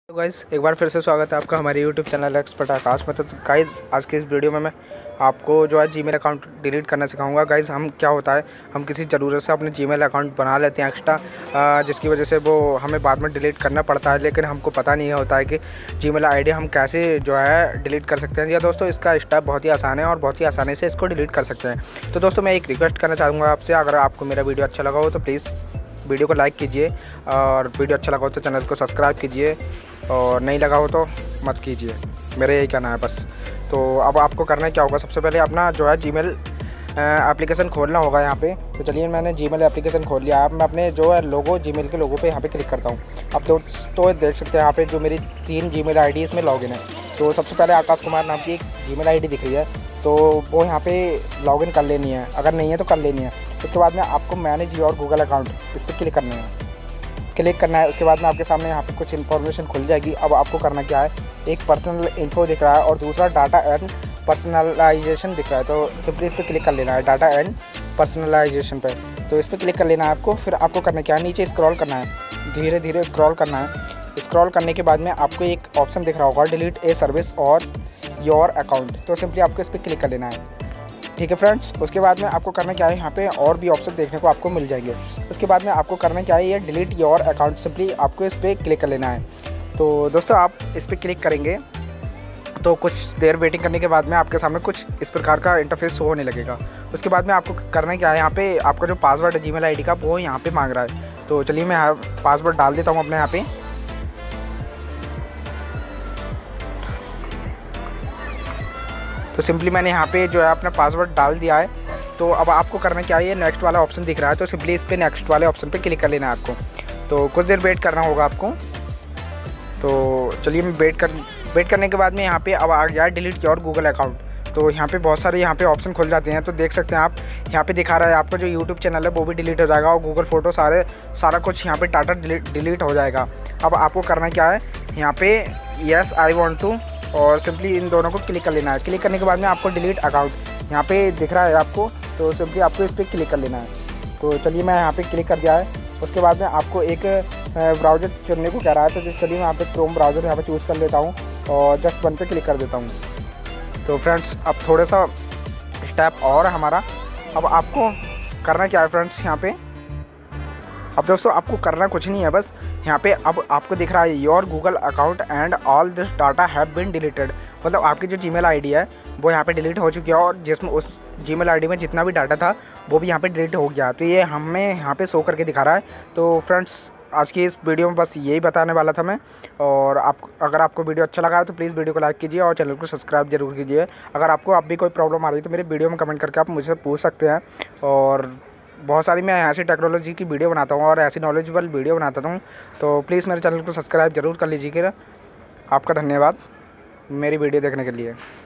तो गाइज़ एक बार फिर से स्वागत है आपका हमारे YouTube चैनल एक्सपर्ट आकाश में। तो गाइज़ आज के इस वीडियो में मैं आपको जो है जीमेल अकाउंट डिलीट करना सिखाऊंगा। गाइज़ हम क्या होता है, हम किसी ज़रूरत से अपने जीमेल अकाउंट बना लेते हैं एक्स्ट्रा, जिसकी वजह से वो हमें बाद में डिलीट करना पड़ता है, लेकिन हमको पता नहीं होता है कि जीमेल आईडी हम कैसे जो है डिलीट कर सकते हैं। या दोस्तों इसका स्टेप बहुत ही आसान है और बहुत ही आसानी से इसको डिलीट कर सकते हैं। तो दोस्तों मैं एक रिक्वेस्ट करना चाहूँगा आपसे, अगर आपको मेरा वीडियो अच्छा लगा हो तो प्लीज़ वीडियो को लाइक कीजिए, और वीडियो अच्छा लगा हो तो चैनल को सब्सक्राइब कीजिए, और नहीं लगा हो तो मत कीजिए। मेरा यही कहना है बस। तो अब आपको करना क्या होगा, सबसे पहले अपना जो है जीमेल एप्लीकेशन खोलना होगा यहाँ पे। तो चलिए मैंने जीमेल एप्लीकेशन खोल लिया। अब मैं अपने जो है लोगो जीमेल के लोगो पे यहाँ पे क्लिक करता हूँ। अब दोस्तों देख सकते हैं यहाँ पे जो मेरी 3 जीमेल आईडी इसमें लॉगिन है। तो सबसे पहले आकाश कुमार नाम की एक जीमेल आईडी दिख रही है, तो वो यहाँ पे लॉगिन कर लेनी है, अगर नहीं है तो कर लेनी है। उसके बाद में आपको मैनेज योर गूगल अकाउंट इस पर क्लिक करना है। उसके बाद में आपके सामने यहाँ पे कुछ इन्फॉर्मेशन खुल जाएगी। अब आपको करना क्या है, एक पर्सनल इन्फो दिख रहा है और दूसरा डाटा एंड पर्सनलाइजेशन दिख रहा है। तो सिंपली इस पर क्लिक कर लेना है, डाटा एंड पर्सनलाइजेशन पे। तो इस पर क्लिक कर लेना है आपको। फिर आपको करना क्या है, नीचे स्क्रॉल करना है, धीरे धीरे स्क्रॉल करना है। स्क्रॉल करने के बाद में आपको एक ऑप्शन दिख रहा होगा, डिलीट ए सर्विस और योर अकाउंट। तो सिंपली आपको इस पर क्लिक कर लेना है। ठीक है फ्रेंड्स, उसके बाद में आपको करना क्या है, यहाँ पे और भी ऑप्शन देखने को आपको मिल जाएंगे। उसके बाद में आपको करना क्या है, ये डिलीट योर अकाउंट, सिंपली आपको इस पर क्लिक कर लेना है। तो दोस्तों आप इस पर क्लिक करेंगे तो कुछ देर वेटिंग करने के बाद में आपके सामने कुछ इस प्रकार का इंटरफेस शो होने लगेगा। उसके बाद में आपको करना क्या है, यहाँ पे आपका जो पासवर्ड है जीमेल आईडी का वो यहाँ पे मांग रहा है। तो चलिए मैं पासवर्ड डाल देता हूँ अपने यहाँ पे। तो सिंपली मैंने यहाँ पे जो है अपना पासवर्ड डाल दिया है। तो अब आपको करना क्या है, ये नेक्स्ट वाला ऑप्शन दिख रहा है, तो सिंपली इस पर नेक्स्ट वाले ऑप्शन पे क्लिक कर लेना है आपको। तो कुछ देर वेट करना होगा आपको। तो चलिए मैं वेट करने के बाद में यहाँ पे अब आ गया डिलीट योर गूगल अकाउंट। तो यहाँ पे बहुत सारे यहाँ पे ऑप्शन खुल जाते हैं। तो देख सकते हैं आप, यहाँ पे दिखा रहा है आपका जो यूट्यूब चैनल है वो भी डिलीट हो जाएगा, और गूगल फोटो सारा कुछ यहाँ पे डाटा डिलीट हो जाएगा। अब आपको करना क्या है, यहाँ पे येस आई वॉन्ट टू, और सिंपली इन दोनों को क्लिक कर लेना है। क्लिक करने के बाद में आपको डिलीट अकाउंट यहाँ पे दिख रहा है आपको, तो सिंपली आपको इस पर क्लिक कर लेना है। तो चलिए मैं यहाँ पे क्लिक कर दिया है। उसके बाद में आपको एक ब्राउज़र चुनने को कह रहा है, तो चलिए मैं यहाँ पे क्रोम ब्राउज़र यहाँ पे चूज़ कर लेता हूँ और जस्ट वन पे क्लिक कर देता हूँ। तो फ्रेंड्स अब थोड़ा सा स्टेप और हमारा, अब आपको करना क्या है फ्रेंड्स, यहाँ पे अब दोस्तों आपको करना कुछ नहीं है, बस यहाँ पे अब आपको दिख रहा है your Google account and all this data have been deleted. मतलब आपकी जो जीमेल आईडी है वो यहाँ पे डिलीट हो चुकी है, और जिसमें उस जीमेल आईडी में जितना भी डाटा था वो भी यहाँ पे डिलीट हो गया। तो ये हमें यहाँ पे शो करके दिखा रहा है। तो फ्रेंड्स आज की इस वीडियो में बस यही बताने वाला था मैं। और अगर आपको वीडियो अच्छा लगा है तो प्लीज़ वीडियो को लाइक कीजिए और चैनल को सब्सक्राइब जरूर कीजिए। अगर आपको अब भी कोई प्रॉब्लम आ रही है तो मेरे वीडियो में कमेंट करके आप मुझसे पूछ सकते हैं। और बहुत सारी मैं ऐसी टेक्नोलॉजी की वीडियो बनाता हूँ और ऐसी नॉलेजेबल वीडियो बनाता हूँ। तो प्लीज़ मेरे चैनल को सब्सक्राइब जरूर कर लीजिएगा। आपका धन्यवाद मेरी वीडियो देखने के लिए।